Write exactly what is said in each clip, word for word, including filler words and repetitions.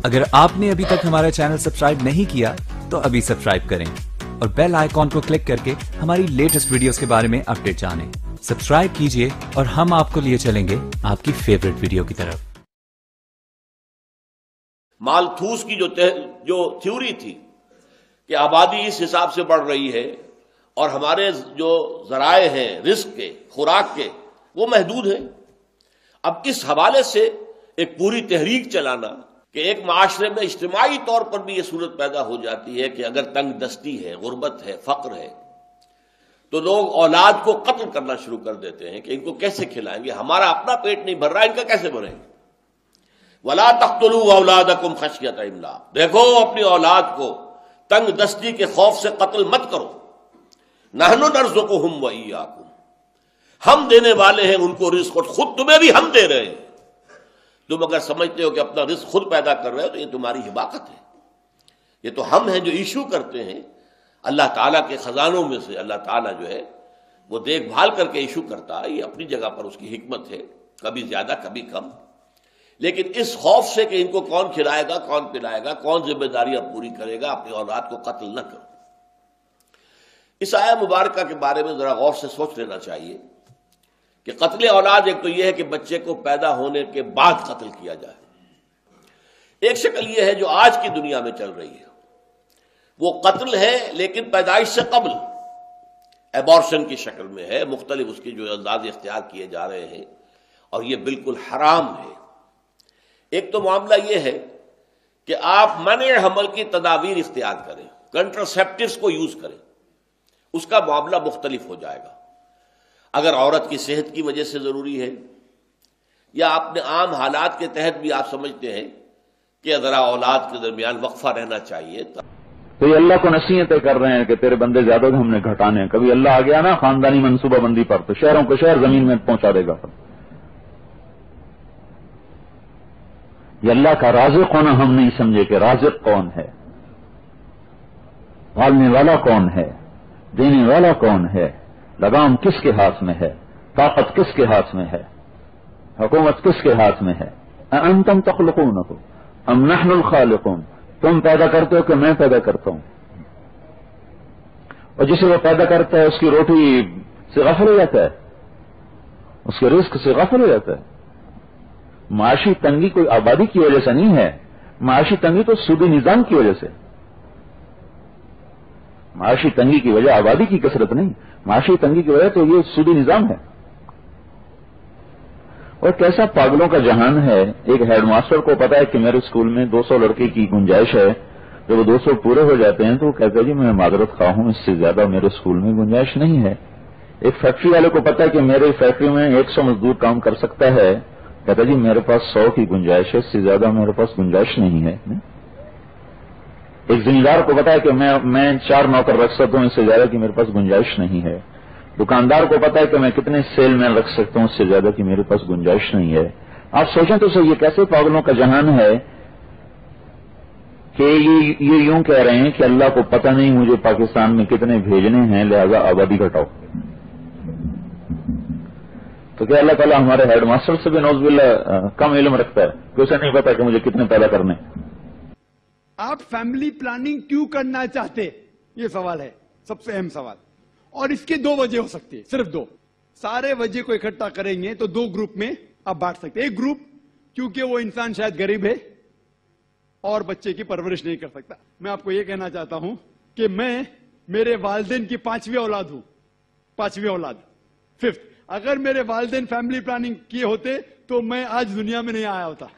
اگر آپ نے ابھی تک ہمارا چینل سبسکرائب نہیں کیا تو ابھی سبسکرائب کریں اور بیل آئیکن کو کلک کر کے ہماری لیٹسٹ ویڈیوز کے بارے میں اپڈیٹ جانیں. سبسکرائب کیجئے اور ہم آپ کو لیے چلیں گے آپ کی فیوریٹ ویڈیو کی طرف. مالتھوس کی جو جو تھیوری تھی کہ آبادی اس حساب سے بڑھ رہی ہے اور ہمارے جو ذرائع ہیں رزق کے، خوراک کے، وہ محدود ہیں. اب اس حوالے سے ایک پوری تحریک چلانا کہ ایک معاشرے میں اجتماعی طور پر بھی یہ صورت پیدا ہو جاتی ہے کہ اگر تنگ دستی ہے، غربت ہے، فقر ہے، تو لوگ اولاد کو قتل کرنا شروع کر دیتے ہیں کہ ان کو کیسے کھلائیں گے، ہمارا اپنا پیٹ نہیں بھر رہا، ان کا کیسے بھریں گے. وَلَا تَقْتُلُوا أَوْلَادَكُمْ خَشْيَةَ إِمْلَاقٍ، دیکھو اپنی اولاد کو تنگ دستی کے خوف سے قتل مت کرو. نَحْنُ نَرْزُقُهُمْ وَإِيَّاكُمْ، ہم دینے والے ہیں ان کو رزق، اور خود تمہیں بھی ہم دے رہے ہیں. تم اگر سمجھتے ہو کہ اپنا رزق خود پیدا کر رہے ہو تو یہ تمہاری حماقت ہے. یہ تو ہم ہیں جو ایشو کرتے ہیں اللہ تعالیٰ کے خزانوں میں سے. اللہ تعالیٰ جو ہے وہ دیکھ بھال کر کے ایشو کرتا ہے، یہ اپنی جگہ پر اس کی حکمت ہے، کبھی زیادہ کبھی کم. لیکن اس خوف سے کہ ان کو کون کھلائے گا، کون پلائے گا، کون ذمہ داریاں پوری کرے گا، اپنی اولاد کو قتل نہ کرو. اس آیہ مبارکہ کے بارے میں ذرا غور سے سوچ لینا چاہیے کہ قتل اولاد ایک تو یہ ہے کہ بچے کو پیدا ہونے کے بعد قتل کیا جائے. ایک شکل یہ ہے جو آج کی دنیا میں چل رہی ہے، وہ قتل ہے لیکن پیدائش سے قبل، ایبارشن کی شکل میں ہے. مختلف اس کے جو انداز اختیار کیے جا رہے ہیں اور یہ بالکل حرام ہے. ایک تو معاملہ یہ ہے کہ آپ منع حمل کی تدابیر اختیار کریں، کنٹراسیپٹیوز کو یوز کریں، اس کا معاملہ مختلف ہو جائے گا. اگر عورت کی صحت کی وجہ سے ضروری ہے یا اپنے عام حالات کے تحت بھی آپ سمجھتے ہیں کہ ذرا اولاد کے درمیان وقفہ رہنا چاہیے، تو یہ اللہ کو نصیحتیں کر رہے ہیں کہ تیرے بندے زیادہ تو ہم نے گھٹانے ہیں. کبھی اللہ آ گیا نا خاندانی منصوبہ بندی پر تو شہروں کو شہر زمین میں پہنچا دے گا. یہ اللہ کا رازق ہونا ہم نہیں سمجھے کہ رازق کون ہے، پالنے والا کون ہے، دینے والا کون ہے، لگام کس کے ہاتھ میں ہے، طاقت کس کے ہاتھ میں ہے، حکومت کس کے ہاتھ میں ہے. انتم تخلقونہ ام نحن الخالقون، تم پیدا کرتے ہو کہ میں پیدا کرتا ہوں. اور جسے وہ پیدا کرتا ہے اس کی روٹی سے غافل ہو جاتا ہے، اس کے رزق سے غافل ہو جاتا ہے. معاشی تنگی کوئی آبادی کی وجہ سے نہیں ہے، معاشی تنگی تو سودی نظام کی وجہ سے. معاشی تنگی کی وجہ آبادی کی کثرت نہیں، معاشی تنگی کی وجہ تو یہ سودی نظام ہے. اور کیسا پاگلوں کا جہان ہے. ایک ہیڈ ماسٹر کو پتا ہے کہ میرے اسکول میں دو سو لڑکے کی گنجائش ہے، جب وہ دو سو پورے ہو جاتے ہیں تو وہ کہتے ہیں جی میں معذرت خواہ ہوں، اس سے زیادہ میرے اسکول میں گنجائش نہیں ہے. ایک فیکٹری والے کو پتا ہے کہ میرے فیکٹری میں ایک سو مزدور کام کر سکتا ہے، کہتا جی میرے پاس سو کی گنجائش ہے، اس سے زیادہ میرے پاس گنجائش نہیں ہے. ایک زمیندار کو پتا ہے کہ میں میں چار نوکر رکھ سکتا ہوں، اس سے زیادہ کی میرے پاس گنجائش نہیں ہے. دکاندار کو پتا ہے کہ میں کتنے سیل مین رکھ سکتا ہوں، اس سے زیادہ کی میرے پاس گنجائش نہیں ہے. آپ سوچیں تو صحیح یہ کیسے پاگلوں کا جہان ہے کہ یہ یہ یوں کہہ رہے ہیں کہ اللہ کو پتہ نہیں مجھے پاکستان میں کتنے بھیجنے ہیں لہذا آبادی گھٹاؤ. تو کیا اللہ تعالیٰ ہمارے ہیڈ ماسٹر سے بھی نعوذ باللہ کم علم رکھتا ہے کہ اسے نہیں پتا کہ مجھے کتنے پیدا کرنے. آپ فیملی پلاننگ کیوں کرنا چاہتے، یہ سوال ہے سب سے اہم سوال. اور اس کی دو وجہ ہو سکتی ہے، صرف دو. سارے وجہ کو اکٹھا کریں گے تو دو گروپ میں آپ بانٹ سکتے ہیں. ایک گروپ کیونکہ وہ انسان شاید غریب ہے اور بچے کی پرورش نہیں کر سکتا. میں آپ کو یہ کہنا چاہتا ہوں کہ میں میرے والدین کی پانچویں اولاد ہوں، پانچویں اولاد ففتھ. اگر میرے والدین فیملی پلاننگ کیے ہوتے تو میں آج دنیا میں نہیں آیا ہوتا.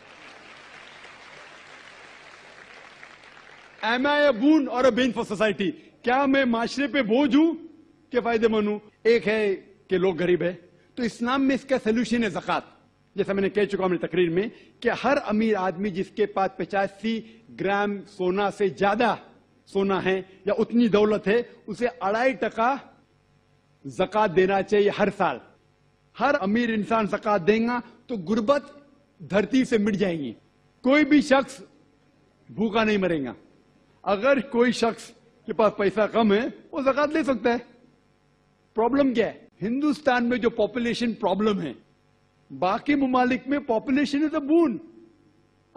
ایم آئی اے بون اور اے بین فار سوسائٹی؟ کیا میں معاشرے پہ بوجھ ہوں کہ فائدے مند ہوں؟ ایک ہے کہ لوگ غریب ہے تو اسلام میں اس کا سولوشن ہے زکات. جیسا میں نے کہہ چکا ہوں اپنی تقریر میں کہ ہر امیر آدمی جس کے پاس پچاسی گرام سونا سے زیادہ سونا ہے یا اتنی دولت ہے، اسے اڑائی ٹکا زکات دینا چاہیے ہر سال. ہر امیر انسان زکات دے گا تو غربت دھرتی سے مٹ جائیں گی. کوئی بھی شخص بھوکا نہیں مرے گا. اگر کوئی شخص کے پاس پیسہ کم ہے وہ زکات لے سکتا ہے. پرابلم کیا ہے؟ ہندوستان میں جو پاپولیشن پرابلم ہے، باقی ممالک میں پاپولیشن از اے بون.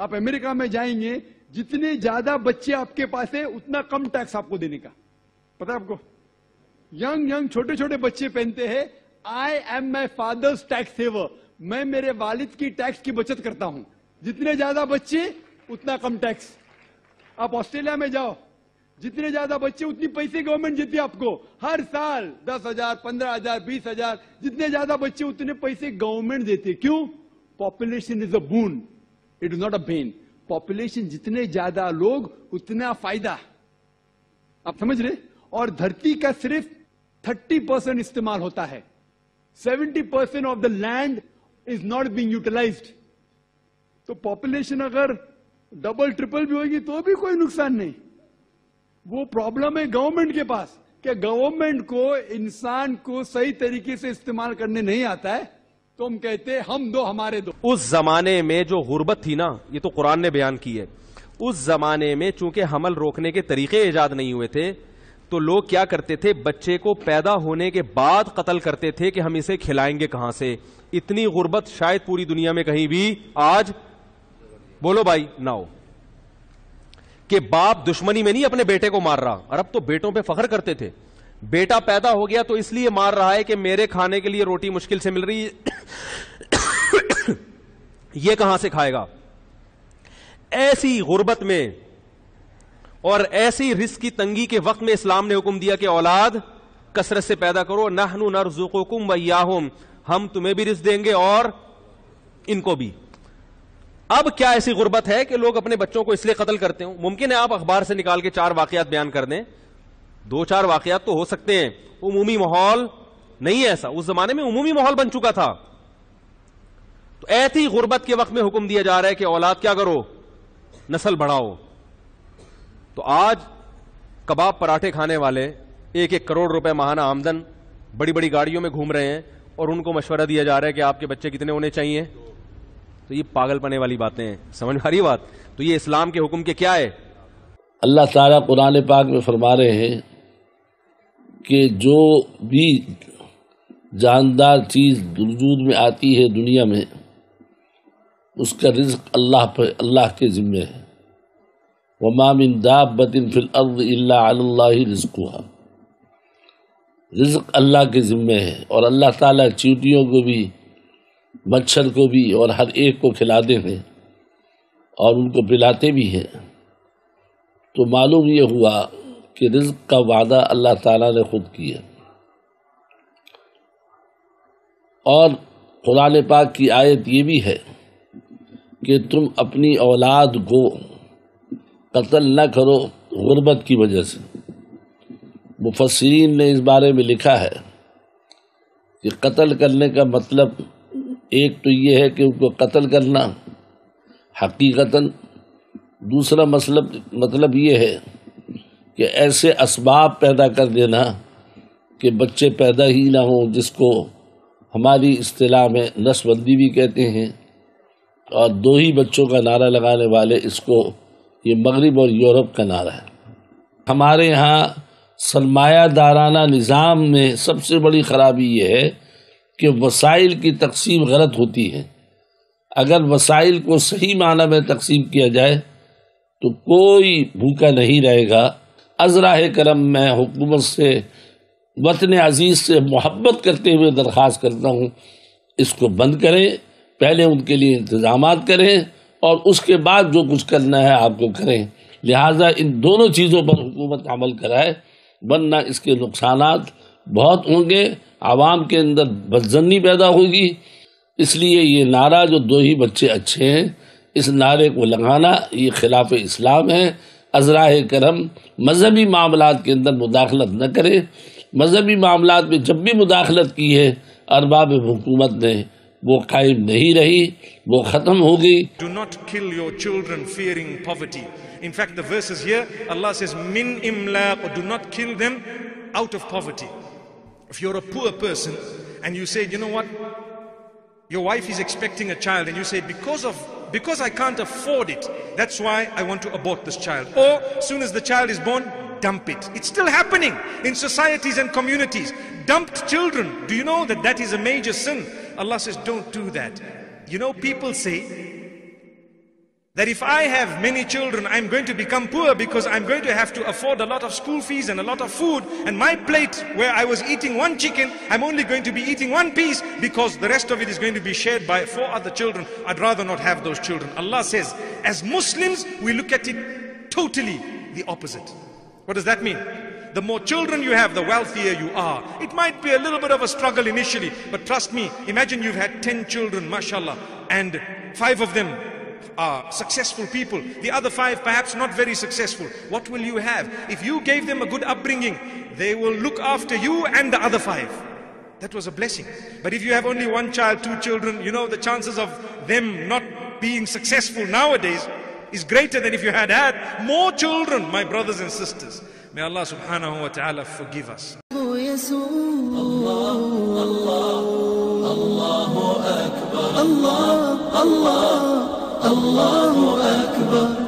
آپ امریکہ میں جائیں گے, جتنے زیادہ بچے آپ کے پاس ہے اتنا کم ٹیکس آپ کو دینے کا. پتا آپ کو, ینگ ینگ چھوٹے چھوٹے بچے پہنتے ہیں I am my father's tax saver, میں میرے والد کی ٹیکس کی بچت کرتا ہوں. جتنے زیادہ بچے اتنا کم ٹیکس. آپ آسٹریلیا میں جاؤ, جتنے زیادہ بچے اتنی پیسے گورنمنٹ دیتی ہے آپ کو ہر سال, دس ہزار پندرہ ہزار بیس ہزار جتنے زیادہ بچے اتنے پیسے گورنمنٹ دیتی. کیوں؟ Population is a boon, it is not a bane. Population جتنے زیادہ لوگ اتنا فائدہ. آپ سمجھ رہے؟ اور دھرتی کا صرف تھرٹی پرسینٹ استعمال ہوتا ہے. Seventy percent of the land is not being utilised. تو پاپولیشن اگر ڈبل ٹرپل بھی ہوگی تو بھی کوئی نقصان نہیں. وہ پرابلم ہے گورنمنٹ کے پاس کہ گورنمنٹ کو انسان کو صحیح طریقے سے استعمال کرنے نہیں آتا ہے. تو ہم کہتے ہم دو ہمارے دو. اس زمانے میں جو غربت تھی نا, یہ تو قرآن نے بیان کی ہے. اس زمانے میں چونکہ حمل روکنے کے طریقے ایجاد نہیں ہوئے تھے تو لوگ کیا کرتے تھے, بچے کو پیدا ہونے کے بعد قتل کرتے تھے کہ ہم اسے کھلائیں گے کہاں سے. اتنی غربت شاید پوری دنیا میں کہیں بھی آج, بولو بھائی, نہ ہو. کہ باپ دشمنی میں نہیں اپنے بیٹے کو مار رہا. عرب تو بیٹوں پہ فخر کرتے تھے. بیٹا پیدا ہو گیا تو اس لیے مار رہا ہے کہ میرے کھانے کے لیے روٹی مشکل سے مل رہی ہے, یہ کہاں سے کھائے گا. ایسی غربت میں اور ایسی رزق کی تنگی کے وقت میں اسلام نے حکم دیا کہ اولاد کثرت سے پیدا کرو. نحن نرزقکم وایاہم, ہم تمہیں بھی رزق دیں گے اور ان کو بھی. اب کیا ایسی غربت ہے کہ لوگ اپنے بچوں کو اس لیے قتل کرتے ہوں؟ ممکن ہے آپ اخبار سے نکال کے چار واقعات بیان کر دیں, دو چار واقعات تو ہو سکتے ہیں. عمومی ماحول نہیں ہے ایسا. اس زمانے میں عمومی ماحول بن چکا تھا. تو ایسی غربت کے وقت میں حکم دیا جا رہا ہے کہ اولاد کیا کرو, نسل بڑھاؤ. تو آج کباب پراٹھے کھانے والے ایک ایک کروڑ روپے ماہانہ آمدن, بڑی بڑی گاڑیوں میں گھوم رہے ہیں اور ان کو مشورہ دیا جا رہا ہے کہ آپ کے بچے کتنے ہونے چاہیے. تو یہ پاگل پنے والی باتیں ہیں. سمجھ میں آ رہی بات؟ تو یہ اسلام کے حکم کے کیا ہے؟ اللہ تعالیٰ قرآن پاک میں فرما رہے ہیں کہ جو بھی جاندار چیز وجود میں آتی ہے دنیا میں, اس کا رزق اللہ پر, اللہ کے ذمے ہے. وما من دابۃ فی الارض الا علی اللہ رزقها, رزق اللہ کے ذمے ہے. اور اللہ تعالیٰ چیونٹیوں کو بھی, مچھر کو بھی اور ہر ایک کو کھلاتے ہیں اور ان کو پلاتے بھی ہیں. تو معلوم یہ ہوا کہ رزق کا وعدہ اللہ تعالیٰ نے خود کیا. اور قرآن پاک کی آیت یہ بھی ہے کہ تم اپنی اولاد کو قتل نہ کرو غربت کی وجہ سے. مفسرین نے اس بارے میں لکھا ہے کہ قتل کرنے کا مطلب ایک تو یہ ہے کہ ان کو قتل کرنا حقیقتاً, دوسرا مطلب مطلب یہ ہے کہ ایسے اسباب پیدا کر دینا کہ بچے پیدا ہی نہ ہوں, جس کو ہماری اصطلاح میں نسل بندی بھی کہتے ہیں. اور دو ہی بچوں کا نعرہ لگانے والے اس کو, یہ مغرب اور یورپ کا نعرہ ہے. ہمارے ہاں سرمایہ دارانہ نظام میں سب سے بڑی خرابی یہ ہے کہ وسائل کی تقسیم غلط ہوتی ہے. اگر وسائل کو صحیح معنی میں تقسیم کیا جائے تو کوئی بھوکا نہیں رہے گا. ازراہ کرم میں حکومت سے, وطن عزیز سے محبت کرتے ہوئے درخواست کرتا ہوں, اس کو بند کریں. پہلے ان کے لیے انتظامات کریں اور اس کے بعد جو کچھ کرنا ہے آپ کو کریں. لہٰذا ان دونوں چیزوں پر حکومت عمل کرائے, ورنہ اس کے نقصانات بہت ہوں گے. عوام کے اندر بدظنی پیدا ہوگی. اس لیے یہ نعرہ جو دو ہی بچے اچھے ہیں, اس نعرے کو لگانا یہ خلاف اسلام ہے. ازراہ کرم مذہبی معاملات کے اندر مداخلت نہ کرے. مذہبی معاملات میں جب بھی مداخلت کی ہے ارباب حکومت نے, وہ قائم نہیں رہی, وہ ختم ہو گئی. Do not kill your children fearing poverty. In fact, the verse is here, Allah says, min imlaq, do not kill them out of poverty. If you're a poor person and you say, you know what, your wife is expecting a child, and you say, because of because I can't afford it, that's why I want to abort this child. Or as soon as the child is born, dump it. It's still happening in societies and communities. Dumped children. Do you know that that is a major sin? Allah says, don't do that. You know, people say That if I have many children, I'm going to become poor because I'm going to have to afford a lot of school fees and a lot of food. And my plate, where I was eating one chicken, I'm only going to be eating one piece because the rest of it is going to be shared by four other children. I'd rather not have those children. Allah says, as Muslims, we look at it totally the opposite. What does that mean? The more children you have, the wealthier you are. It might be a little bit of a struggle initially, but trust me, imagine you've had ten children, mashallah, and five of them are successful people, the other five perhaps not very successful. What will you have? If you gave them a good upbringing, they will look after you and the other five. That was a blessing. But if you have only one child, two children, you know the chances of them not being successful nowadays is greater than if you had had more children, my brothers and sisters. May Allah subhanahu wa ta'ala forgive us. الله أكبر